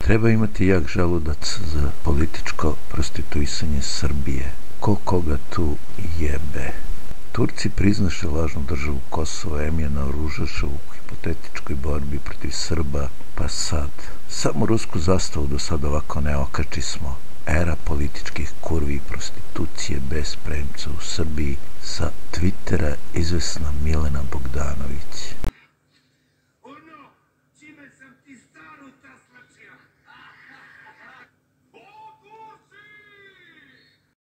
Treba imati jak želudac za političko prostituisanje Srbije. Ko koga tu jebe? Turci priznaše lažnu državu Kosovo, je naoružaše u hipotetičkoj borbi protiv Srba, pa sad. Samo rusku zastavu do sad ovako ne okači smo. Era političkih kurvi i prostitucije bez premca u Srbiji. Sa Twittera izvesna Milena Bogdanović.